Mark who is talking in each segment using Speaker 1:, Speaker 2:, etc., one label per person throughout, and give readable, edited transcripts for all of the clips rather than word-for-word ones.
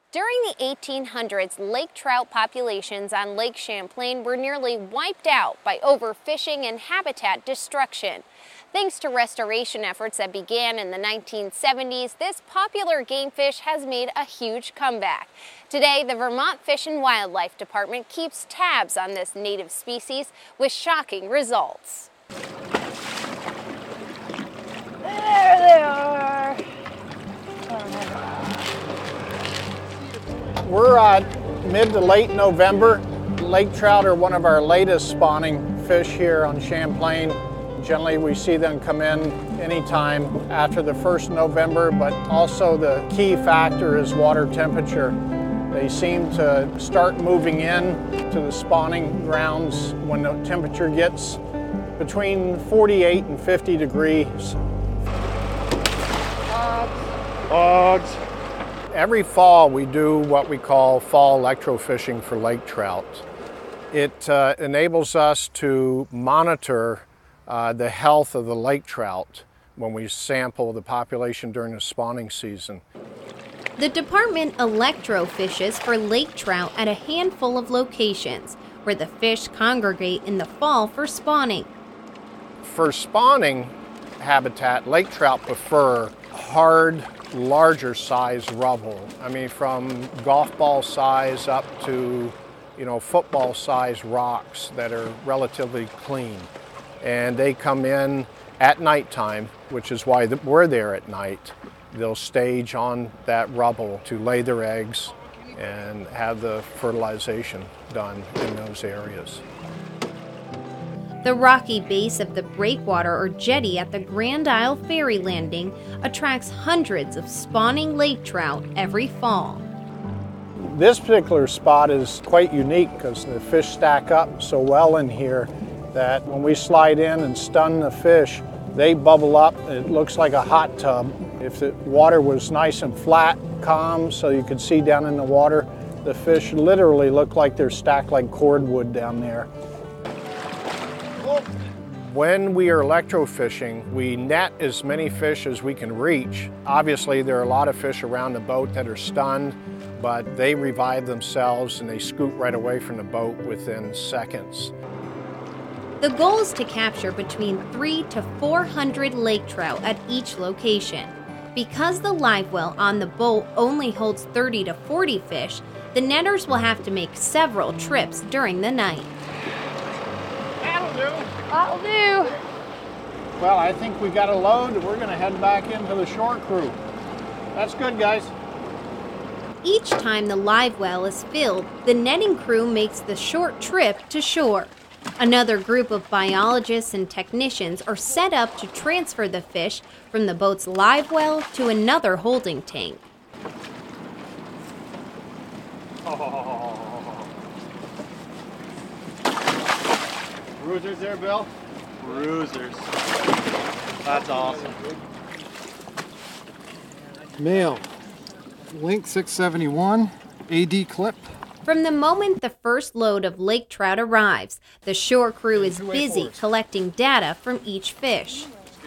Speaker 1: During the 1800s, lake trout populations on Lake Champlain were nearly wiped out by overfishing and habitat destruction. Thanks to restoration efforts that began in the 1970s, this popular game fish has made a huge comeback. Today, the Vermont Fish and Wildlife Department keeps tabs on this native species with shocking results.
Speaker 2: There they are.
Speaker 3: We're mid to late November. Lake trout are one of our latest spawning fish here on Champlain. Generally, we see them come in anytime after the 1st November, but also the key factor is water temperature. They seem to start moving in to the spawning grounds when the temperature gets between 48 and 50 degrees. Hogs. Every fall we do what we call fall electrofishing for lake trout. It enables us to monitor the health of the lake trout when we sample the population during the spawning season.
Speaker 1: The department electrofishes for lake trout at a handful of locations where the fish congregate in the fall for spawning.
Speaker 3: For spawning habitat, lake trout prefer hard, larger size rubble. I mean, from golf ball size up to, football size rocks that are relatively clean. And they come in at nighttime, which is why we're there at night. They'll stage on that rubble to lay their eggs and have the fertilization done in those areas.
Speaker 1: The rocky base of the breakwater or jetty at the Grand Isle Ferry Landing attracts hundreds of spawning lake trout every fall.
Speaker 3: This particular spot is quite unique because the fish stack up so well in here that when we slide in and stun the fish, they bubble up. It looks like a hot tub. If the water was nice and flat, calm, so you could see down in the water, the fish literally look like they're stacked like cordwood down there. When we are electrofishing, we net as many fish as we can reach. Obviously, there are a lot of fish around the boat that are stunned, but they revive themselves and they scoot right away from the boat within seconds.
Speaker 1: The goal is to capture between 300 to 400 lake trout at each location. Because the live well on the boat only holds 30 to 40 fish, the netters will have to make several trips during the night.
Speaker 3: That'll do.
Speaker 2: That'll do.
Speaker 3: Well, I think we got a load. We're going to head back into the shore crew. That's good, guys.
Speaker 1: Each time the live well is filled, the netting crew makes the short trip to shore. Another group of biologists and technicians are set up to transfer the fish from the boat's live well to another holding tank.
Speaker 3: Bruisers there, Bill?
Speaker 4: Bruisers. That's awesome.
Speaker 5: Male, link 671, AD clip.
Speaker 1: From the moment the first load of lake trout arrives, the shore crew is busy collecting data from each fish.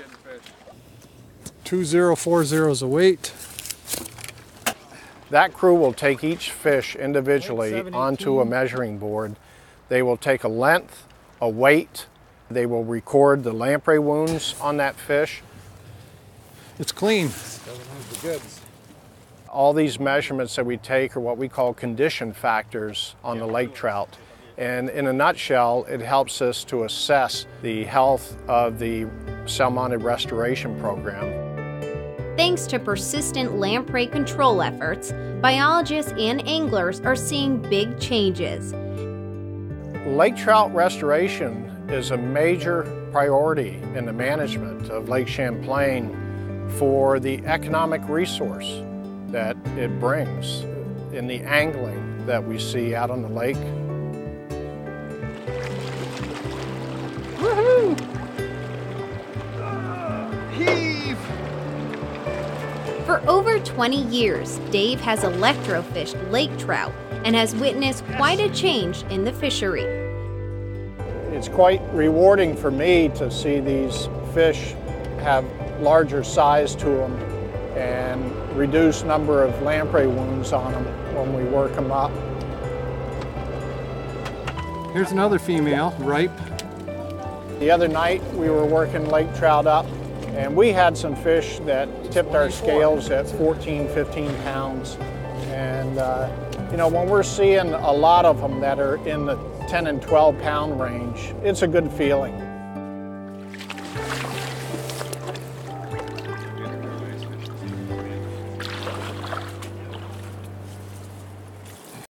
Speaker 5: 2040 is a weight.
Speaker 3: That crew will take each fish individually onto a measuring board. They will take a length, a weight. They will record the lamprey wounds on that fish.
Speaker 5: It's clean. Doesn't have the goods.
Speaker 3: All these measurements that we take are what we call condition factors on the lake trout. And in a nutshell, it helps us to assess the health of the salmonid restoration program.
Speaker 1: Thanks to persistent lamprey control efforts, biologists and anglers are seeing big changes.
Speaker 3: Lake trout restoration is a major priority in the management of Lake Champlain for the economic resource that it brings in the angling that we see out on the lake.
Speaker 5: Woohoo! Heave!
Speaker 1: For over 20 years, Dave has electrofished lake trout and has witnessed quite a change in the fishery.
Speaker 3: It's quite rewarding for me to see these fish have larger size to them and reduce number of lamprey wounds on them when we work them up.
Speaker 5: Here's another female, ripe.
Speaker 3: The other night we were working lake trout up, and we had some fish that tipped our scales at 14, 15 pounds. And you know, when we're seeing a lot of them that are in the 10 and 12 pound range, it's a good feeling.